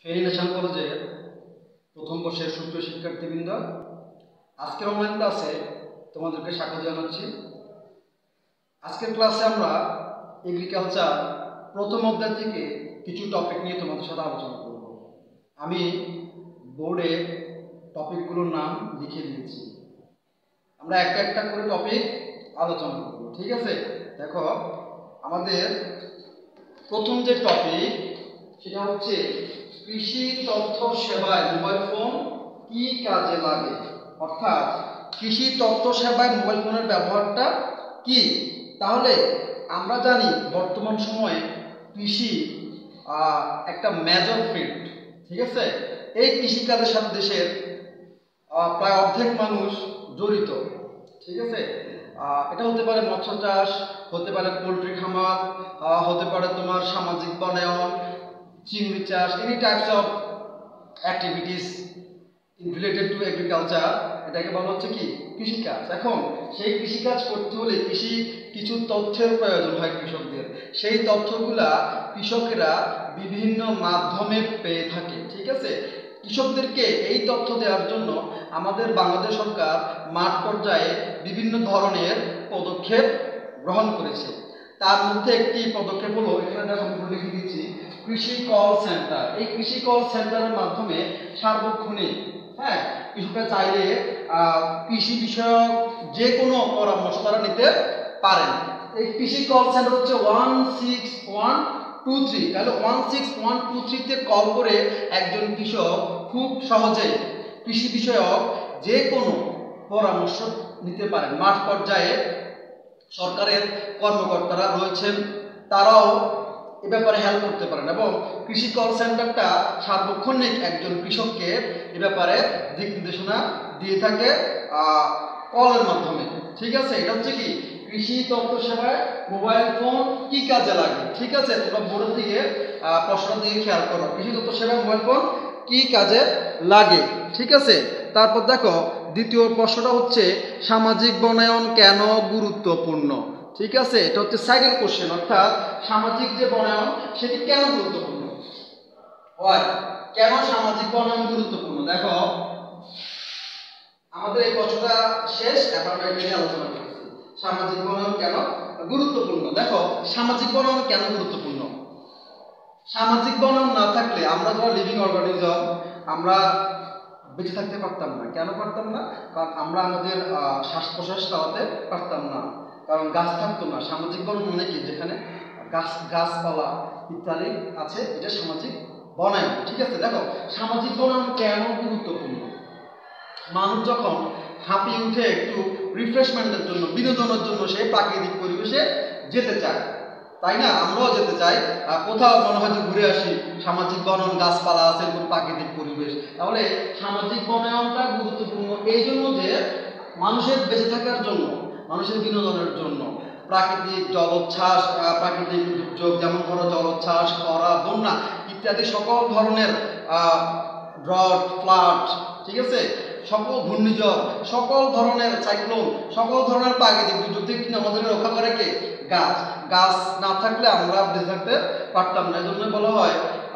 Feni national কলেজের প্রথম বর্ষের সুপ্রিয় শিক্ষার্থীবৃন্দ, আজকের অনলাইন ক্লাসে তোমাদেরকে স্বাগত জানাচ্ছি। আজকের ক্লাসে আমরা এগ্রিকালচার প্রথম অধ্যায় থেকে কিছু টপিক নিয়ে তোমাদের সাথে আলোচনা করব। আমি বোর্ডে টপিকগুলোর নাম লিখে দিয়েছি, আমরা একটা একটা করে টপিক আলোচনা করব, ঠিক আছে? দেখো, আমাদের প্রথম যে টপিক সেটা হচ্ছে কৃষি তথ্য সেবায় মোবাইল ফোন কি কাজে লাগে, অর্থাৎ কৃষি তথ্য সেবায় মোবাইল ফোনের ব্যবহারটা কি। তাহলে আমরা জানি বর্তমান সময়ে কৃষি একটা মেজর ফিল্ড, ঠিক আছে? এই কৃষিকাজের সাথে দেশের প্রায় অর্ধেক মানুষ জড়িত, ঠিক আছে? এটা হতে পারে মৎস্য চাষ, হতে পারে পোলট্রি খামার, হতে পারে তোমার সামাজিক বনায়ন, চিংড়ি চাষ, any types of activities related to agriculture, এটাকে বলা হচ্ছে কি কৃষিকাজ। এখন সেই কৃষিকাজ করতে হলে কিছু তথ্যের প্রয়োজন হয় কৃষকদের। সেই তথ্যগুলা কৃষকেরা বিভিন্ন মাধ্যমে পেয়ে থাকে, ঠিক আছে? কৃষকদেরকে এই তথ্য দেওয়ার জন্য আমাদের বাংলাদেশ সরকার মাঠ পর্যায়ে বিভিন্ন ধরনের পদক্ষেপ গ্রহণ করেছে। তার মধ্যে একটি পদক্ষেপ হলো, এখানে আমি লিখে দিচ্ছি, কৃষি কল সেন্টার। এই কৃষি কল সেন্টারের মাধ্যমে সার্বক্ষণিক কৃষকরা চাইলে কৃষি বিষয়ক যে কোনো পরামর্শ তারা নিতে পারেন। এই কৃষি কল সেন্টার হচ্ছে 16123। তাহলে 16123 তে কল করে একজন কৃষক খুব সহজে কৃষি বিষয়ক যে কোনো পরামর্শ নিতে পারেন। মাঠ পর্যায়ে সরকারের কর্মকর্তারা রয়েছেন, তারাও এ ব্যাপারে হেল্প করতে পারেন এবং কৃষি কল সেন্টারটা সার্বক্ষণিক একজন কৃষককে এ ব্যাপারে দিক নির্দেশনা দিয়ে থাকে কলের মাধ্যমে, ঠিক আছে? এটা হচ্ছে কি কৃষি তথ্য সেবায় মোবাইল ফোন কি কাজে লাগে, ঠিক আছে? তোমরা বোর্ডের দিকে প্রশ্নের দিকে খেয়াল করো, কৃষি তথ্য সেবায় মোবাইল ফোন কি কাজে লাগে, ঠিক আছে? তারপর দেখো, দ্বিতীয় প্রশ্নটা হচ্ছে সামাজিক বনায়ন কেন গুরুত্বপূর্ণ, ঠিক আছে? এটা হচ্ছে সেকেন্ড কোশ্চেন, অর্থাৎ সামাজিক যে বনায়ন সেটি কেন গুরুত্বপূর্ণ হয়, কেন সামাজিক বনায়ন গুরুত্বপূর্ণ। দেখো, আমাদের এই প্রশ্নটা শেষ, এবার আমরা এটা নিয়ে আলোচনা করছি, সামাজিক বনায়ন কেন গুরুত্বপূর্ণ। দেখো, সামাজিক বনায়ন কেন গুরুত্বপূর্ণ। সামাজিক বনায়ন না থাকলে আমরা যারা লিভিং অর্গানিজম, আমরা বেঁচে থাকতে পারতাম না। কেন পারতাম না? কারণ আমরা আমাদের শ্বাস প্রশ্বাস চালাতে পারতাম না, কারণ গাছ থাকতো না। সামাজিক বনায়ন মানে কি, যেখানে গাছপালা ইত্যাদি আছে, এটা সামাজিক বনায়ন, ঠিক আছে? দেখো, সামাজিক বনায়ন কেন গুরুত্বপূর্ণ। মানুষ যখন হাঁপিয়ে উঠে একটু রিফ্রেশমেন্টের জন্য, বিনোদনের জন্য সে প্রাকৃতিক পরিবেশে যেতে চায়, তাই না? আমরাও যেতে চাই, কোথাও মনে হয় যে ঘুরে আসি, সামাজিক বনায়ন, গাছপালা আছে, এরকম প্রাকৃতিক পরিবেশ। তাহলে সামাজিক বনায়নটা গুরুত্বপূর্ণ এই জন্য যে মানুষের বেঁচে থাকার জন্য, মানুষের বিনোদনের জন্য প্রাকৃতিক জলোচ্ছ্বাস, প্রাকৃতিক দুর্যোগ যেমন ধরো জলোচ্ছ্বাস, খরা, বন্যা ইত্যাদি সকল ধরনের ড্রট, ফ্লাড, ঠিক আছে, সকল ঘূর্ণিঝড়, সকল ধরনের সাইক্লোন, সকল ধরনের প্রাকৃতিক দুর্যোগ থেকে কিন্তু আমাদের রক্ষা করে কে? গাছ। গাছ না থাকলে আমরা বেঁচে থাকতে পারতাম না। এই জন্য বলা হয়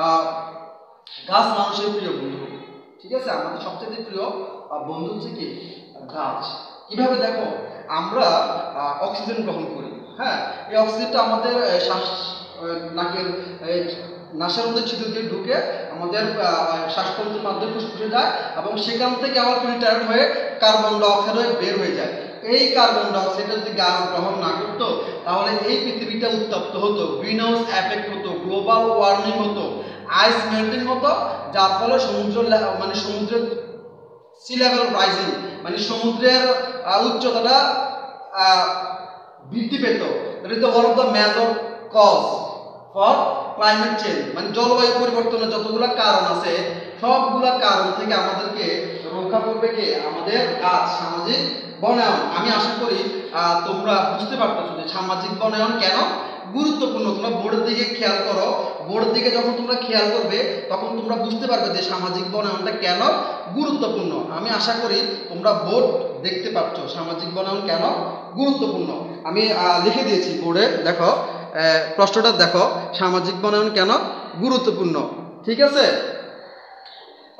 গাছ মানুষের প্রিয় বন্ধু, ঠিক আছে? আমাদের সবচেয়ে প্রিয় বন্ধু হচ্ছে কি? গাছ। কিভাবে? দেখো, আমরা অক্সিজেন গ্রহণ করি, এই অক্সিজেনটা আমাদের নাকের নাসের মধ্যে ছিদ্র দিয়ে ঢুকে আমাদের শ্বাসতন্ত্রের মাধ্যমে ফুসফুসে যায় এবং সেখান থেকে আবার ফিল্টার হয়ে কার্বন ডাইঅক্সাইড হয়ে বের হয়ে যায়। এই কার্বন ডাইঅক্সাইডটা যদি গাছ গ্রহণ না করতো তাহলে এই পৃথিবীটা উত্তপ্ত হতো, গ্রিন হাউস এফেক্ট হতো, গ্লোবাল ওয়ার্মিং হতো, আইস মেল্টিং হতো, যার ফলে সমুদ্রের সি লেভেল রাইজিং, মানে সমুদ্রের উচ্চতাটা বৃদ্ধি পেত। That is the one of the major cause for climate change. মানে জলবায়ু পরিবর্তনের যতগুলো কারণ আছে, সবগুলা কারণ থেকে আমাদেরকে রক্ষা করবে কে? আমাদের গাছ, সামাজিক বনায়ন। আমি আশা করি তোমরা বুঝতে পারতেছো যে সামাজিক বনায়ন কেন গুরুত্বপূর্ণ। তোমরা বোর্ডের দিকে খেয়াল করো, বোর্ডের দিকে যখন তোমরা খেয়াল করবে তখন তোমরা বুঝতে পারবে যে সামাজিক বনায়নটা কেন গুরুত্বপূর্ণ। আমি আশা করি তোমরা বোর্ড দেখতে পাচ্ছ, সামাজিক বনায়ন কেন গুরুত্বপূর্ণ আমি লিখে দিয়েছি বোর্ডে। দেখো, প্রশ্নটা দেখো, সামাজিক বনায়ন কেন গুরুত্বপূর্ণ, ঠিক আছে?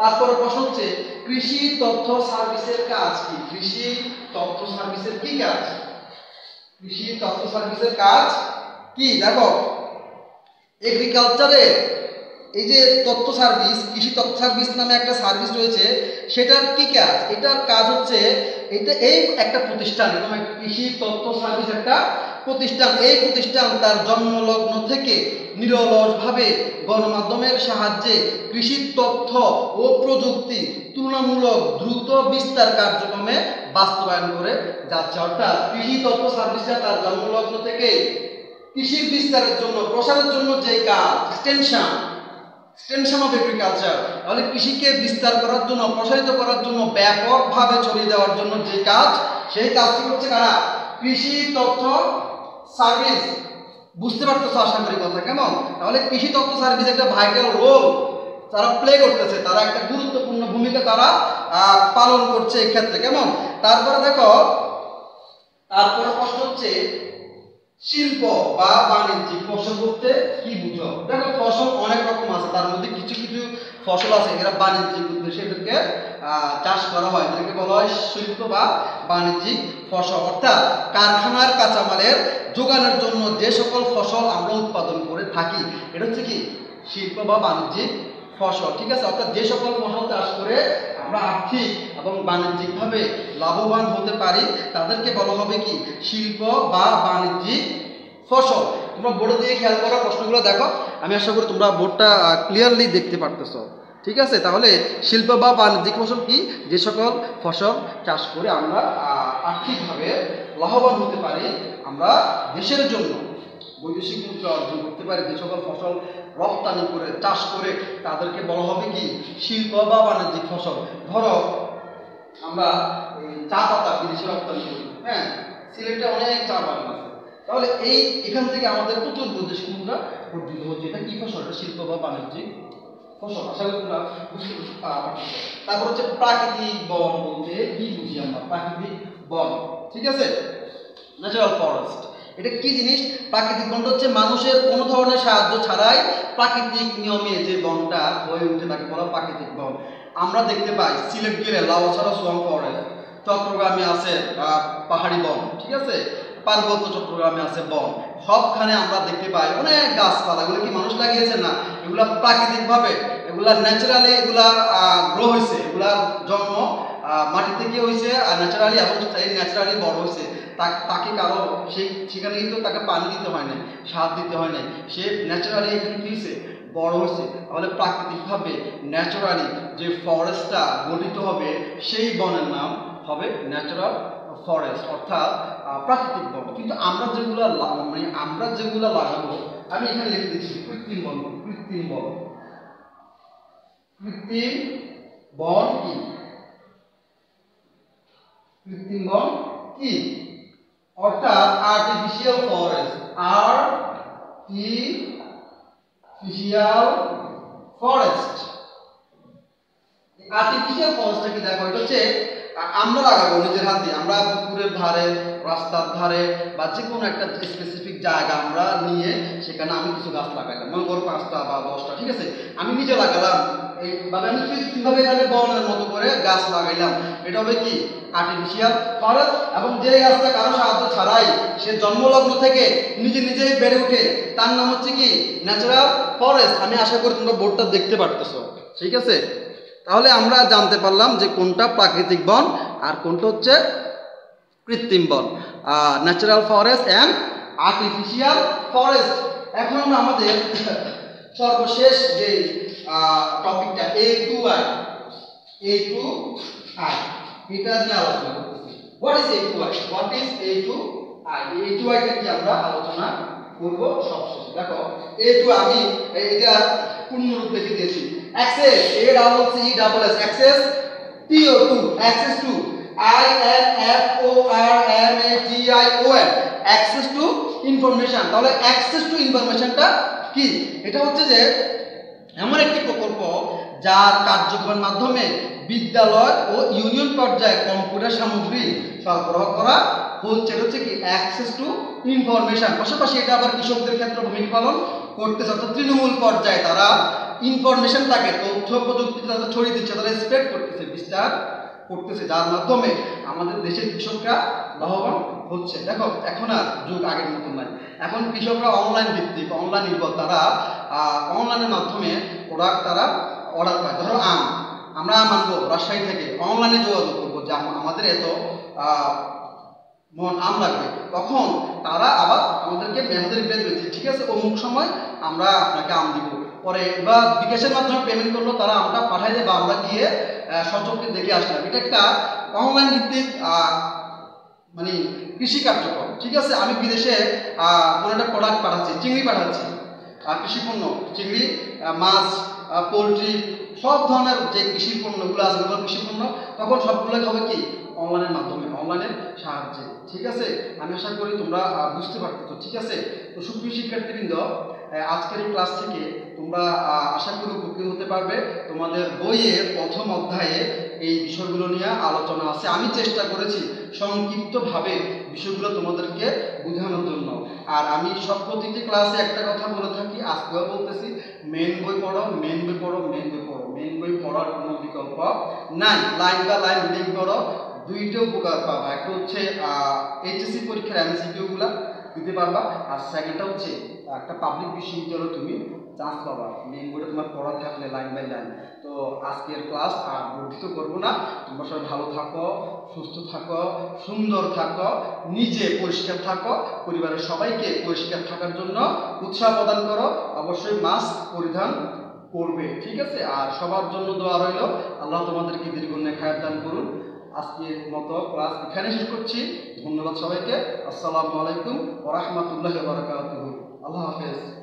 তারপরে প্রশ্ন হচ্ছে কৃষি তথ্য সার্ভিসের কাজ কি? কৃষি তথ্য সার্ভিসের কি কাজ? কৃষি তথ্য সার্ভিসের কাজ কি? দেখো এগ্রিকালচারে এই যে তথ্য সার্ভিস, কৃষি তথ্য সার্ভিস নামে একটা সার্ভিস রয়েছে, সেটার কি কাজ? এটার কাজ হচ্ছে এটা এই একটা প্রতিষ্ঠান, এরকম কৃষি তথ্য সার্ভিস একটা প্রতিষ্ঠান। এই প্রতিষ্ঠান তার জন্মলগ্ন থেকে নিরলসভাবে গণমাধ্যমের সাহায্যে কৃষি তথ্য ও প্রযুক্তি তুলনামূলক দ্রুত বিস্তার কার্যক্রমে বাস্তবায়ন করে যাচ্ছে। অর্থাৎ কৃষি তথ্য সার্ভিসটা তার জন্মলগ্ন থেকে কৃষির বিস্তারের জন্য, প্রসারের জন্য যে কাজ, এক্সটেনশন অফ এগ্রিকালচার, তাহলে কৃষিকে বিস্তার করার জন্য, প্রসারিত করার জন্য, ব্যাপকভাবে ছড়িয়ে দেওয়ার জন্য যে কাজ, সেই কাজটি হচ্ছে কারা? কৃষি তথ্য সার্ভিস। বুঝতে পারতেছো আশা করি কথা, কেমন? তাহলে কৃষি তথ্য সার্ভিস একটা ভাইটাল রোল তারা প্লে করতেছে, তারা একটা গুরুত্বপূর্ণ ভূমিকা তারা পালন করছে এই ক্ষেত্রে, কেমন? তারপরে দেখো, তারপরে প্রশ্ন হচ্ছে শিল্প বা বাণিজ্যিক ফসল বলতে কি বুঝো? দেখো ফসল অনেক রকম আছে, তার মধ্যে কিছু কিছু ফসল আছে এরা বাণিজ্যিক উদ্দেশ্যে এদেরকে চাষ করা হয়, এদেরকে বলা হয় শিল্প বা বাণিজ্যিক ফসল। অর্থাৎ কারখানার কাঁচামালের যোগানের জন্য যে সকল ফসল আমরা উৎপাদন করে থাকি, এটা হচ্ছে কি? শিল্প বা বাণিজ্যিক ফসল। ঠিক আছে? অর্থাৎ যে সকল ফসল চাষ করে আমরা আর্থিক এবং বাণিজ্যিকভাবে লাভবান হতে পারি তাদেরকে বলা হবে কি? শিল্প বা বাণিজ্যিক ফসল। তোমরা বোর্ডে দিয়ে খেয়াল করো, প্রশ্নগুলো দেখো, আমি আশা করি তোমরা বোর্ডটা ক্লিয়ারলি দেখতে পারতেছো। ঠিক আছে? তাহলে শিল্প বা বাণিজ্যিক ফসল কি? যে সকল ফসল চাষ করে আমরা আর্থিকভাবে লাভবান হতে পারি, আমরা দেশের জন্য বৈদেশিক মুদ্রা অর্জন করতে পারি, যে সকল ফসল রপ্তানি করে চাষ করে তাদেরকে বলা হবে কি? শিল্প বা বাণিজ্যিক ফসল। ধরো আমরা চা পাতা বিদেশে রপ্তানি করি, হ্যাঁ, সিলেটে অনেক চা বাগান আছে, তাহলে এখান থেকে আমাদের প্রচুর বৈদেশিক মুদ্রা অর্জিত হচ্ছে। এটা কি ফসল? এটা শিল্প বা বাণিজ্যিক ফসল। আশা করি তোমরা বুঝতে পারছো। তারপর হচ্ছে প্রাকৃতিক বন বলতে কি বুঝি আমরা? প্রাকৃতিক বন, ঠিক আছে, ন্যাচারাল ফরেস্ট। এটা কি জিনিস? প্রাকৃতিক বনটা হচ্ছে মানুষের কোনো ধরনের সাহায্য ছাড়াই প্রাকৃতিক নিয়মে যে বনটা হয়ে উঠে তাকে বলা প্রাকৃতিক বন। আমরা দেখতে পাই সিলেট গেলে লাউছড়া সোয়াম্প ফরেস্ট, চট্টগ্রামে আছে পাহাড়ি বন, ঠিক আছে, পার্বত্য চট্টগ্রামে আছে বন, সবখানে আমরা দেখতে পাই অনেক গাছপালা। এগুলো কি মানুষ লাগিয়েছে? না, এগুলা প্রাকৃতিকভাবে, এগুলা ন্যাচারালি এগুলা গ্রো হয়েছে, এগুলা জন্ম মাটি থেকে হয়েছে আর ন্যাচারালি, এবং ন্যাচারালি বড় হয়েছে। তাকে কারো সেখানে কিন্তু তাকে পানি দিতে হয় না, সার দিতে হয় না, সে ন্যাচারালি এখানে কি হয়েছে? বড় হয়েছে। তাহলে প্রাকৃতিকভাবে ন্যাচারালি যে ফরেস্টটা গঠিত হবে সেই বনের নাম হবে ন্যাচারাল ফরেস্ট, অর্থাৎ প্রাকৃতিক বন। কিন্তু আমরা যেগুলো লাগাবো, আমি এখানে লিখে দিচ্ছি কৃত্রিম বন। কৃত্রিম বন, কৃত্রিম বন কি? কৃত্রিম বন কি? অর্থাৎ artificial forest. Artificial forest. Artificial ফরেস্টটা কি? দেখো, এটা হচ্ছে আমরা লাগাবো নিজের হাতে, আমরা পুকুরের ধারে, রাস্তার ধারে বা যে কোনো একটা স্পেসিফিক জায়গা আমরা নিয়ে সেখানে আমি কিছু গাছ লাগাইলাম, মনে করো 5টা বা 10টা, ঠিক আছে, আমি নিজে লাগালাম, এইভাবে আমি কৃত্রিমভাবে এখানে বনের মতো করে গাছ লাগাইলাম, এটা হবে কি? Artificial forest. এবং যে গাছটা কারো সাহায্য ছাড়াই সে জন্মলগ্ন থেকে নিজেই বেড়ে ওঠে, তার নাম হচ্ছে কি? Natural forest. আমি আশা করি তোমরা বোর্ডটা দেখতে পারতেছো, ঠিক আছে? তাহলে আমরা জানতে পারলাম যে কোনটা প্রাকৃতিক বন আর কোনটা হচ্ছে কৃত্রিম বন, natural forest and artificial forest. এখন আমরা আমাদের সর্বশেষ যে টপিকটা A2I, এটা নিয়ে আলোচনা করতেছি। What is A2I? A2I টা কি আমরা আলোচনা করব সবশেষে। দেখো A2I আমি এটা পূর্ণ রূপ লিখে দিয়েছি। Access, ACCESS, access, TO2, access to, INFORMATION, access to information. তাহলে অ্যাক্সেস টু ইনফরমেশনটা কি? এটা হচ্ছে যে এমন একটি প্রকল্প যার কার্যক্রমের মাধ্যমে বিদ্যালয় ও ইউনিয়ন পর্যায়ে কম্পিউটার সামগ্রী সরবরাহ করা হচ্ছে। এটা হচ্ছে কি? Access to information. পাশাপাশি এটা আবার কৃষকদের ক্ষেত্রে ভূমিকা পালন করতেছে, অর্থাৎ তৃণমূল পর্যায়ে তারা ইনফরমেশনটাকে তথ্য প্রযুক্তিতে তারা ছড়িয়ে দিচ্ছে, তারা স্প্রেড করতেছে, বিস্তার করতেছে, যার মাধ্যমে আমাদের দেশের কৃষকরা লাভবান হচ্ছে। দেখো এখন আর যুগ আগের মতন নাই, এখন কৃষকরা অনলাইন ভিত্তিক, অনলাইন নির্ভর, তারা অনলাইনের মাধ্যমে প্রোডাক্ট তারা অর্ডার পায়। ধরো আমরা আম আনবো রাজশাহী থেকে, অনলাইনে যোগাযোগ করবো যে আমাদের এত মন আম লাগবে, তখন তারা আবার আমাদেরকে মেসেজ রিপ্লাই দেবে, ঠিক আছে অমুক সময় আমরা আপনাকে আম দিব। পরে বা বিকাশের মাধ্যমে পেমেন্ট করলো, তারা আমটা পাঠাই দেয় বা আমরা গিয়ে সচক্ষে দেখে আসলাম। এটা একটা অনলাইন ভিত্তিক মানে কৃষি কার্যক্রম। ঠিক আছে, আমি বিদেশে কোনো একটা প্রোডাক্ট পাঠাচ্ছি, চিংড়ি পাঠাচ্ছি, কৃষি পণ্য, চিংড়ি, মাছ, পোলট্রি, সব ধরনের যে কৃষি পণ্যগুলো আছে কৃষি পণ্য, তখন সবগুলো হবে কি অনলাইনের মাধ্যমে, অনলাইনের সাহায্যে। ঠিক আছে, আমি আশা করি তোমরা বুঝতে পারতেছো। ঠিক আছে, তো সুপ্রিয় শিক্ষার্থীবৃন্দ, আজকের এই ক্লাস থেকে তোমরা আশা করি উপকৃত হতে পারবে। তোমাদের বইয়ের প্রথম অধ্যায়ে এই বিষয়গুলো নিয়ে আলোচনা আছে। আমি চেষ্টা করেছি সংক্ষিপ্তভাবে বিষয়গুলো তোমাদেরকে বোঝানোর জন্য। আর আমি সব প্রতিটি ক্লাসে একটা কথা বলে থাকি, আজকেও বলতেছি, মেন বই পড়ো, মেন বই পড়ো, মেন বই পড়ো। মেন বই পড়ার কোনো বিকল্প নাই। লাইন বা লাইন রিডিং করো, দুইটা উপকার পাবা। একটা হচ্ছে এইচএসসি পরীক্ষার এমসিকিউগুলো দিতে পারবা, আর সেকেন্ডটা হচ্ছে একটা পাবলিক বিশ্ববিদ্যালয়ে তুমি চান্স পাবা। মেন বইটা তোমার পড়া থাকলে লাইন বাই লাইন। তো আজকের ক্লাস আর বর্ধিত করবো না। তোমরা সবাই ভালো থাকো, সুস্থ থাকো, সুন্দর থাকো, নিজে পরিষ্কার থাকো, পরিবারের সবাইকে পরিষ্কার থাকার জন্য উৎসাহ প্রদান করো। অবশ্যই মাস্ক পরিধান করবে। ঠিক আছে, আর সবার জন্য দোয়া রইল। আল্লাহ তোমাদেরকে দীর্ঘ নেখায়াত দান করুন। আজকের মতো ক্লাস এখানে শেষ করছি। ধন্যবাদ সবাইকে। আসসালামু আলাইকুম ওয়া রাহমাতুল্লাহি ওয়া বারাকাতুহু। আল্লাহ হাফেজ।